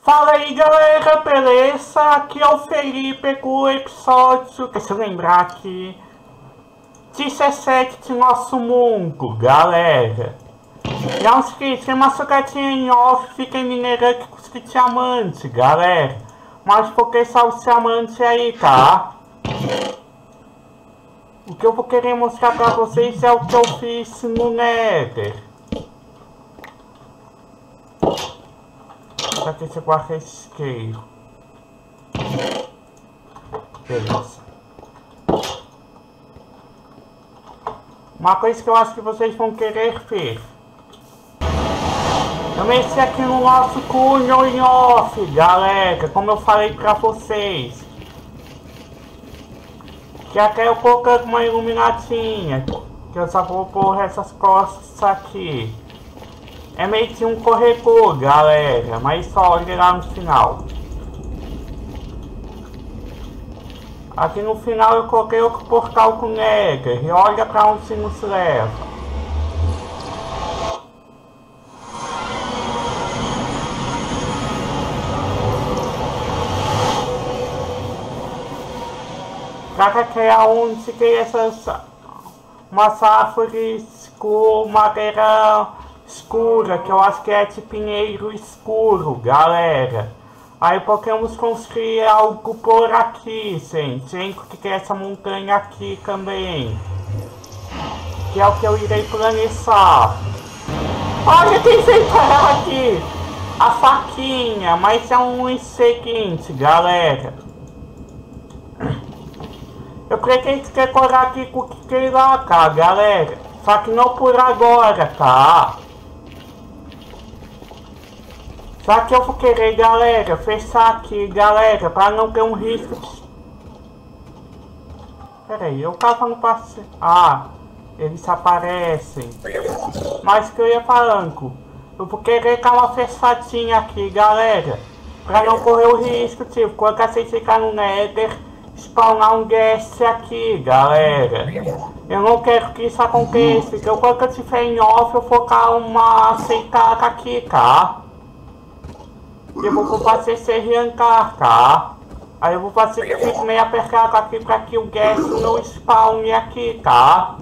Fala aí galera, beleza? Aqui é o Felipe com o episódio, deixa eu lembrar aqui, 17 de Nosso Mundo, galera. Não se esqueça, tem uma sucatinha em off, fica em minerante com os diamantes, galera. Mas porque só os diamantes aí, tá? O que eu vou querer mostrar pra vocês é o que eu fiz no Nether. Aqui você guarda isqueiro. Beleza. Uma coisa que eu acho que vocês vão querer ver. Eu mexi aqui no nosso cunho em off, galera, como eu falei pra vocês. Que até eu colocando uma iluminatinha, que eu só vou pôr essas costas aqui. É meio que um corredor, galera, mas só olha lá no final. Aqui no final eu coloquei outro portal com Nether e olha pra onde se nos leva. Pra que é onde se cria essas umas árvores com madeira escura, que eu acho que é de pinheiro escuro, galera. Aí podemos construir algo por aqui, gente, que tem essa montanha aqui também. Que é o que eu irei planejar. Olha quem veio parar aqui! A faquinha, mas é um seguinte, galera. Eu creio que a gente quer colar aqui com o que tem lá, tá, galera? Só que não por agora, tá? Só que eu vou querer, galera, fechar aqui, galera, pra não ter um risco de... Pera aí, eu tava no passeio... Ah, eles aparecem. Mas que eu ia falando, eu vou querer dar uma fechadinha aqui, galera. Pra não correr o risco, tipo, quando vocês ficar no Nether, spawnar um guest aqui, galera. Eu não quero que isso aconteça, então quando eu estiver em off, eu vou colocar uma aceitada aqui, tá? Eu vou fazer se arrancar, tá? Aí eu vou fazer que fique meio apertado aqui pra que o guest não spawne aqui, tá?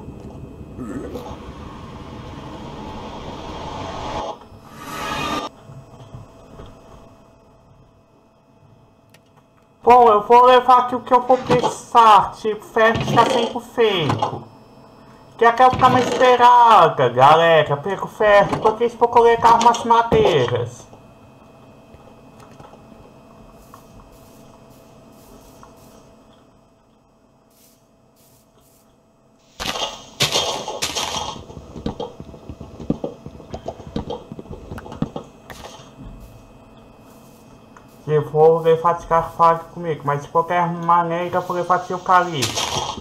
Bom, eu vou levar aqui o que eu vou precisar, tipo, ferro está sempre feito. Que é aquela ficar mais esperada, galera, pego ferro, porque isso vou coletar umas madeiras. Eu vou levar de carvalho comigo, mas de qualquer maneira eu vou levar de eucalipto.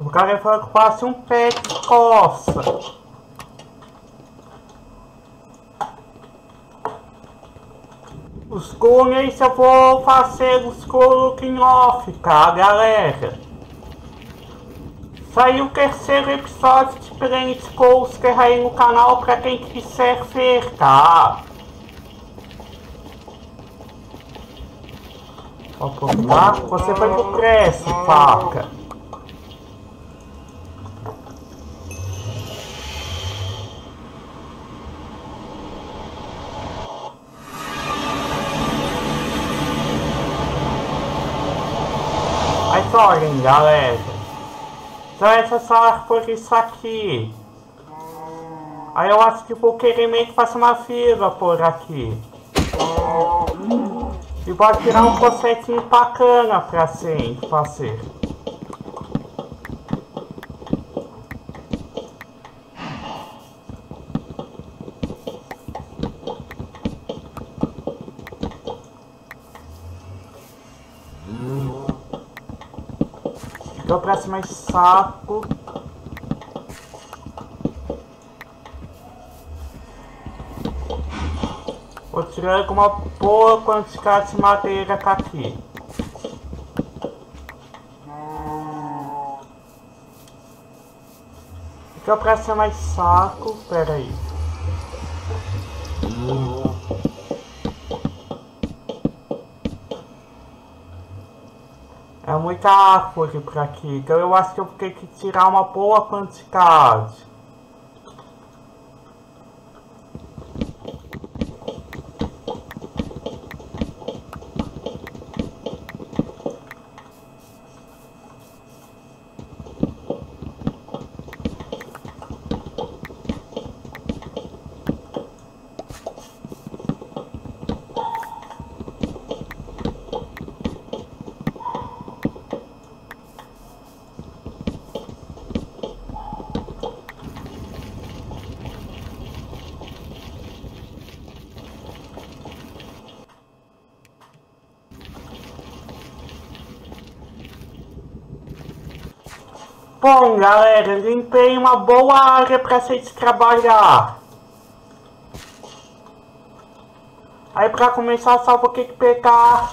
O cara falou que passe um pé de coça. Os clones eu vou fazer os coloquem off, tá, galera? Saiu o terceiro episódio de Planet Coaster aí no canal pra quem quiser ver, tá? Vou procurar. Você vai pro press, faca. Mas olhem, galera. Então essa sala por isso aqui. Aí eu acho que vou querer meio que fazer uma fila por aqui. E vou tirar um concertinho bacana pra sempre fazer. Então pra cima de saco. Vou tirar com uma boa quantidade de madeira tá aqui. Então pra cima de saco. Pera aí. É muita árvore por aqui, então eu acho que eu vou ter que tirar uma boa quantidade. Bom, galera, limpei uma boa área para vocês trabalhar. Aí para começar só vou ter que pegar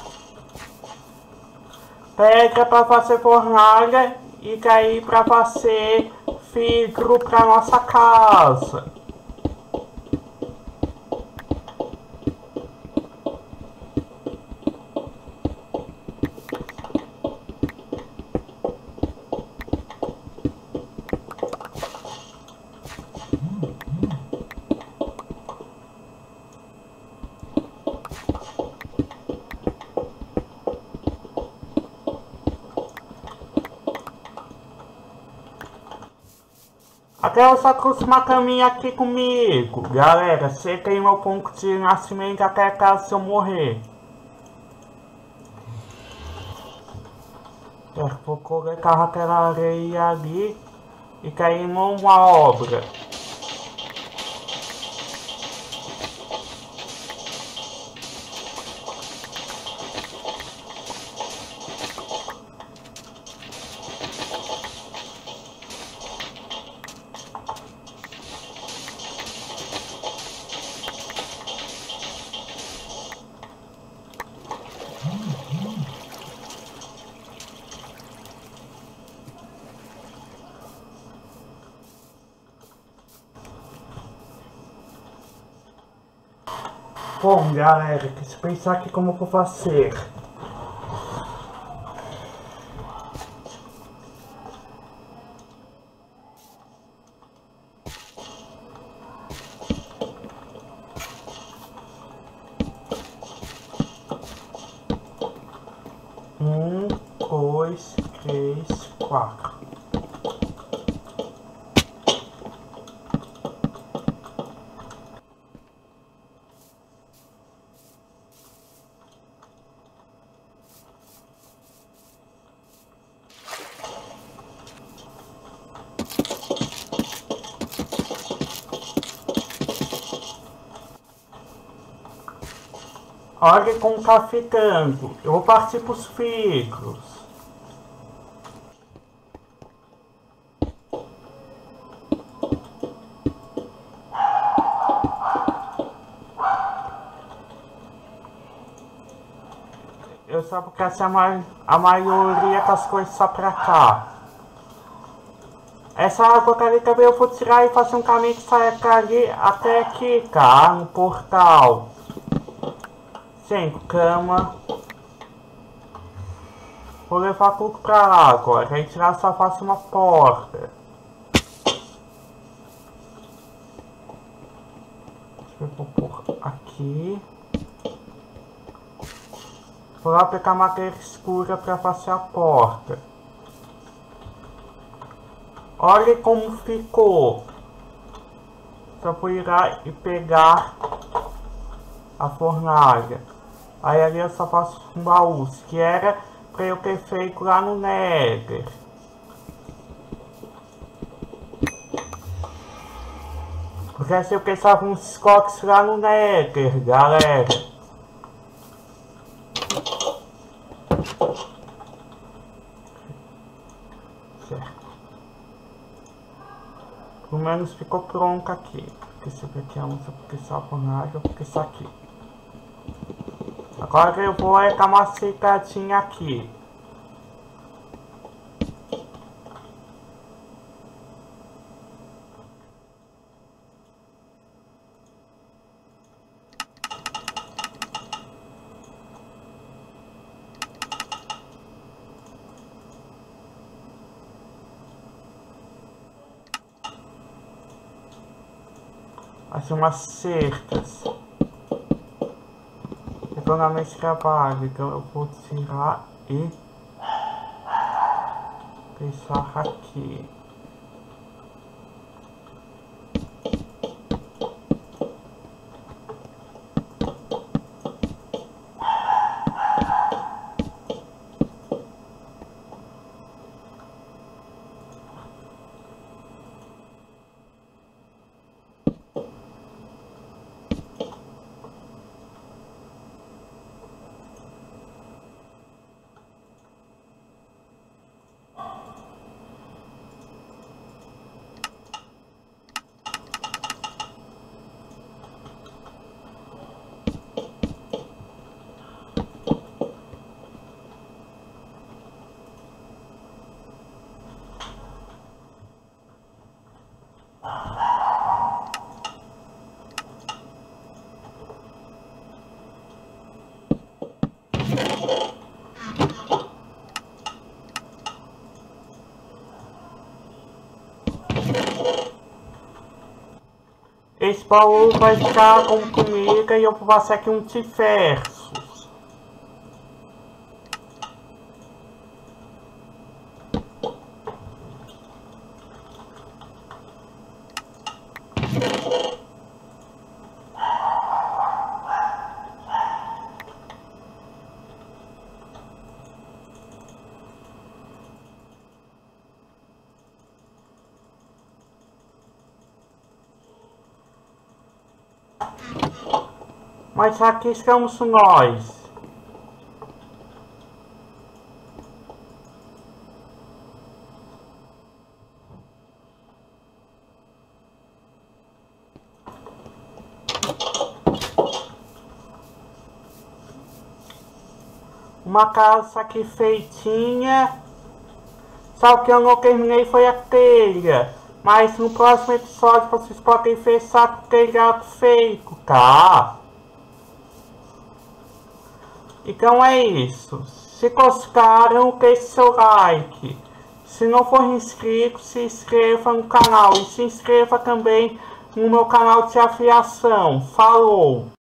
pedra para fazer fornalha e daí para fazer vidro para nossa casa. Até eu só trouxe uma caminha aqui comigo. Galera, você tem meu ponto de nascimento até caso eu morrer. Eu vou colocar aquela areia ali e cair em uma obra. Bom, galera, deixa eu pensar aqui como eu vou fazer. Um, dois, três, quatro. Olha como tá ficando. Eu vou partir pros filtros. só porque essa é a maioria das coisas só pra cá. Essa água ali também eu vou tirar e fazer um caminho que sai ali até aqui, tá? No portal. 5 cama. Vou levar tudo pra lá agora. Aí tirar só faço uma porta. Eu vou pôr aqui. Vou lá pegar madeira escura pra fazer a porta. Olha como ficou. Só vou ir lá e pegar a fornalha. Aí ali eu só faço um baú, que era pra eu ter feito lá no Nether. Porque assim eu pensava uns coques lá no Nether, galera. Certo. Pelo menos ficou pronto aqui. Porque se eu aqui a onça, porque só a fornalha, porque isso aqui. Agora eu vou dar uma secadinha aqui. Fazer umas cercas. Eu tô na minha trabalho, então eu vou tirar e deixar aqui. Esse baú vai ficar com comida e eu vou passar aqui um diversos. Mas aqui estamos nós. Uma casa aqui feitinha. Só o que eu não terminei foi a telha. Mas no próximo episódio vocês podem ver essa telhado feito, tá? Então é isso. Se gostaram, deixe seu like. Se não for inscrito, se inscreva no canal. E se inscreva também no meu canal de afiação. Falou!